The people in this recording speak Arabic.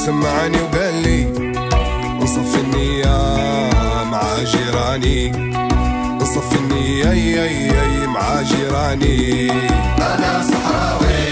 سمعني وقال لي نصفي النية مع جيراني، نصفي النية مع جيراني. أنا صحراوي